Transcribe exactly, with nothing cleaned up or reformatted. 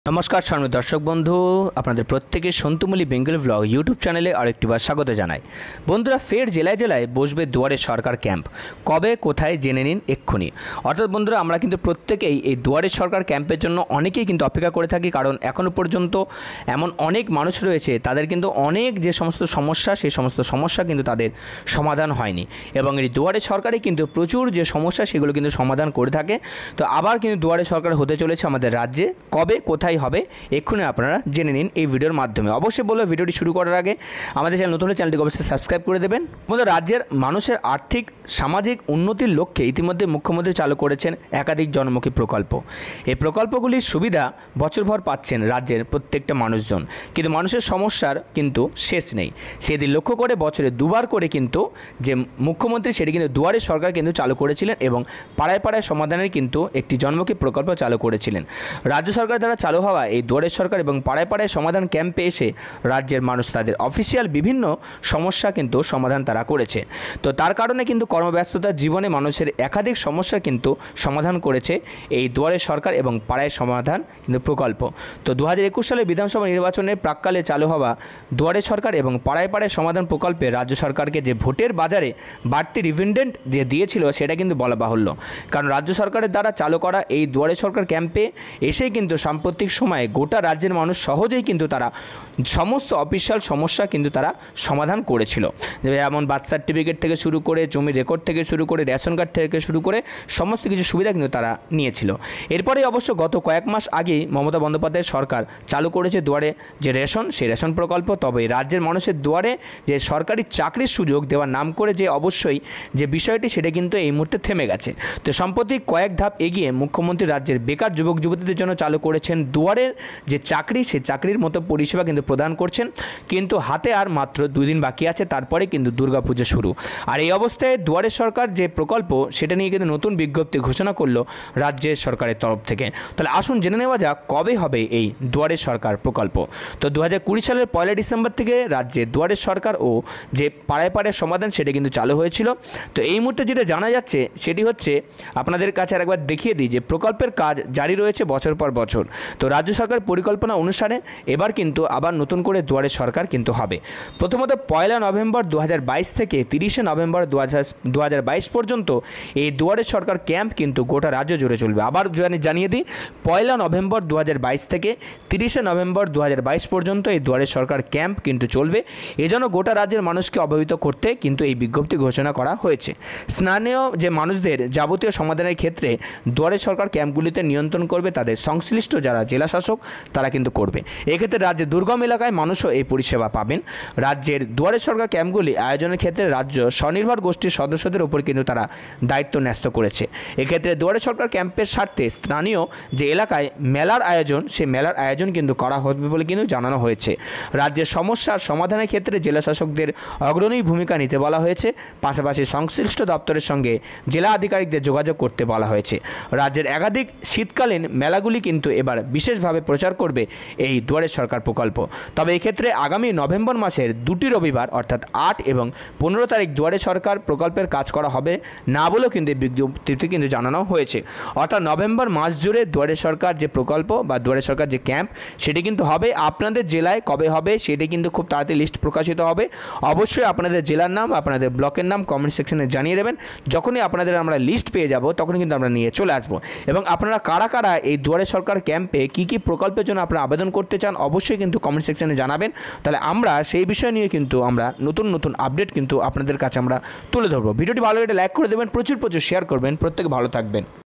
नमस्कार सम्मानित दर्शक बंधु আপনাদের প্রত্যেকে সন্তুমলি বেঙ্গল ব্লগ ইউটিউব চ্যানেলে আরেকটিবার স্বাগত জানাই। বন্ধুরা, ফের জেলায় জেলায় বসবে দুয়ারে সরকার ক্যাম্প। কবে কোথায় জেনে নিন এক্ষুনি। অর্থাৎ বন্ধুরা, আমরা কিন্তু প্রত্যেকেই এই দুয়ারে সরকার ক্যাম্পের জন্য অনেকেই কিন্তু অপেক্ষা করে থাকি, কারণ এখনও পর্যন্ত এমন অনেক মানুষ রয়েছে তাদের কিন্তু অনেক যে সমস্ত সমস্যা সেই সমস্ত সমস্যা কিন্তু তাদের সমাধান হয়নি, এবং এই দুয়ারে সরকারে কিন্তু প্রচুর যে সমস্যা সেগুলো কিন্তু সমাধান করে থাকে। তো আবার কিন্তু দুয়ারে সরকার হতে চলেছে আমাদের রাজ্যে। কবে কোথায় হবে এক্ষুনি আপনারা জেনে নিন এই ভিডিওর মাধ্যমে। অবশ্যই বলবো, ভিডিওটি শুরু করার আগে আমাদের চ্যানেল নতুন হলে চ্যানেলটিকে অবশ্যই সাবস্ক্রাইব করে দেবেন। আমাদের রাজ্যের মানুষের আর্থিক সামাজিক উন্নতির লক্ষ্যে ইতিমধ্যে মুখ্যমন্ত্রী চালু করেছেন একাধিক জনমুখী প্রকল্প। এই প্রকল্পগুলির সুবিধা বছরভর পাচ্ছেন রাজ্যের প্রত্যেকটা মানুষজন, কিন্তু মানুষের সমস্যার কিন্তু শেষ নেই। সেদিন লক্ষ্য করে বছরে দুবার করে কিন্তু যে মুখ্যমন্ত্রী সেটি কিন্তু দুয়ারে সরকার কিন্তু চালু করেছিলেন, এবং পাড়ায় পাড়ায় সমাধানের কিন্তু একটি জনমুখী প্রকল্প চালু করেছিলেন। রাজ্য সরকার দ্বারা চালু হওয়া এই দুয়ারে সরকার এবং পাড়ায় পাড়ায় সমাধান ক্যাম্পে এসে রাজ্যের মানুষ তাদের অফিসিয়াল বিভিন্ন সমস্যা কিন্তু সমাধান তারা করেছে। তো তার কারণে কিন্তু কর্মব্যস্ততার জীবনে মানুষের একাধিক সমস্যা কিন্তু সমাধান করেছে এই দুয়ারে সরকার এবং পাড়ায় সমাধান কিন্তু প্রকল্প। তো দু হাজার একুশ সালে বিধানসভা নির্বাচনের প্রাককালে চালু হওয়া দুয়ারে সরকার এবং পাড়ায় পাড়ায় সমাধান প্রকল্পে রাজ্য সরকারকে যে ভোটের বাজারে বাড়তি ডিভিডেন্ড যে দিয়েছিল সেটা কিন্তু বলা বাহুল্য, কারণ রাজ্য সরকারের দ্বারা চালু করা এই দুয়ারে সরকার ক্যাম্পে এসেই কিন্তু সাম্প্রতিক সময়ে গোটা রাজ্যের মানুষ সহজেই কিন্তু তারা সমস্ত অফিসিয়াল সমস্যা কিন্তু তারা সমাধান করেছিল। যেমন বার্থ সার্টিফিকেট থেকে শুরু করে জমির রেকর্ড থেকে শুরু করে রেশন কার্ড থেকে শুরু করে সমস্ত কিছু সুবিধা কিন্তু তারা নিয়েছিল। এরপরে অবশ্য গত কয়েক মাস আগেই মমতা বন্দ্যোপাধ্যায়ের সরকার চালু করেছে দুয়ারে যে রেশন, সেই রেশন প্রকল্প। তবে রাজ্যের মানুষের দুয়ারে যে সরকারি চাকরির সুযোগ দেওয়ার নাম করে যে অবশ্যই যে বিষয়টি সেটা কিন্তু এই মুহূর্তে থেমে গেছে। তো সম্প্রতি কয়েক ধাপ এগিয়ে মুখ্যমন্ত্রী রাজ্যের বেকার যুবক যুবতীদের জন্য চালু করেছেন দুয়ারের যে চাকরি, সে চাকরির মতো পরিষেবা কিন্তু প্রদান করছেন। কিন্তু হাতে আর মাত্র দুই দিন বাকি আছে, তারপরে কিন্তু দুর্গাপুজো শুরু। আর এই অবস্থায় দুয়ারে সরকার যে প্রকল্প সেটা নিয়ে কিন্তু নতুন বিজ্ঞপ্তি ঘোষণা করলো রাজ্যের সরকারের তরফ থেকে। তাহলে আসুন জেনে নেওয়া যাক কবে হবে এই দুয়ারে সরকার প্রকল্প। তো দু হাজার কুড়ি সালের পয়লা ডিসেম্বর থেকে রাজ্যে দুয়ারে সরকার ও যে পাড়ায় পাড়ায় সমাধান সেটা কিন্তু চালু হয়েছিল। তো এই মুহূর্তে যেটা জানা যাচ্ছে সেটি হচ্ছে, আপনাদের কাছে আরেকবার দেখিয়ে দিই যে প্রকল্পের কাজ জারি রয়েছে বছর পর বছর। তো রাজ্য সরকার পরিকল্পনা অনুসারে এবার কিন্তু আবার নতুন করে দুয়ারে সরকার কিন্তু হবে। প্রথমত পয়লা নভেম্বর দু হাজার বাইশ থেকে তিরিশে নভেম্বর দু হাজার দু হাজার বাইশ পর্যন্ত এই দুয়ারে সরকার ক্যাম্প কিন্তু গোটা রাজ্য জুড়ে চলবে। আবার জানিয়ে দিই, পয়লা নভেম্বর দু হাজার বাইশ থেকে তিরিশে নভেম্বর দু হাজার বাইশ পর্যন্ত এই দুয়ারে সরকার ক্যাম্প কিন্তু চলবে। এজন্য গোটা রাজ্যের মানুষকে অবহিত করতে কিন্তু এই বিজ্ঞপ্তি ঘোষণা করা হয়েছে। স্থানীয় যে মানুষদের যাবতীয় সমাধানের ক্ষেত্রে দুয়ারে সরকার ক্যাম্পগুলিতে নিয়ন্ত্রণ করবে তাদের সংশ্লিষ্ট যারা জেলা শাসক তারা কিন্তু করবে। এক্ষেত্রে রাজ্যের দুর্গম এলাকায় মানুষও এই পরিষেবা পাবেন। রাজ্যের দুয়ারে সরকার ক্যাম্পগুলি আয়োজনের ক্ষেত্রে রাজ্য স্বনির্ভর গোষ্ঠীর সদস্যদের উপর কিন্তু তারা দায়িত্ব ন্যস্ত করেছে। এক্ষেত্রে দুয়ারে সরকার ক্যাম্পের স্বার্থে স্থানীয় যে এলাকায় মেলার আয়োজন, সেই মেলার আয়োজন কিন্তু করা হবে বলে কিন্তু জানানো হয়েছে। রাজ্যের সমস্যার সমাধানের ক্ষেত্রে জেলা শাসকদের অগ্রণী ভূমিকা নিতে বলা হয়েছে। পাশাপাশি সংশ্লিষ্ট দপ্তরের সঙ্গে জেলা আধিকারিকদের যোগাযোগ করতে বলা হয়েছে। রাজ্যের একাধিক শীতকালীন মেলাগুলি কিন্তু এবার বিশেষভাবে প্রচার করবে এই দুয়ারে সরকার প্রকল্প। তবে এক্ষেত্রে আগামী নভেম্বর মাসের দুটি রবিবার অর্থাৎ আট এবং পনেরো তারিখ দুয়ারে সরকার প্রকল্পের কাজ করা হবে না বলেও কিন্তু বিজ্ঞপ্তিতে কিন্তু জানানো হয়েছে। অর্থাৎ নভেম্বর মাস জুড়ে দুয়ারে সরকার যে প্রকল্প বা দুয়ারে সরকার যে ক্যাম্প সেটি কিন্তু হবে। আপনাদের জেলায় কবে হবে সেটি কিন্তু খুব তাড়াতাড়ি লিস্ট প্রকাশিত হবে। অবশ্যই আপনাদের জেলার নাম, আপনাদের ব্লকের নাম কমেন্ট সেকশনে জানিয়ে দেবেন। যখনই আপনাদের আমরা লিস্ট পেয়ে যাব তখনই কিন্তু আমরা নিয়ে চলে আসবো। এবং আপনারা কারা কারা এই দুয়ারে সরকার ক্যাম্পে কী কী প্রকল্পের জন্য আপনারা আবেদন করতে চান অবশ্যই কিন্তু কমেন্ট সেকশনে জানাবেন। তাহলে আমরা সেই বিষয় নিয়ে কিন্তু আমরা নতুন নতুন আপডেট কিন্তু আপনাদের কাছে আমরা তুলে ধরবো। ভিডিওটি ভালো লাগে লাইক করে দেবেন, প্রচুর প্রচুর শেয়ার করবেন। প্রত্যেকে ভালো থাকবেন।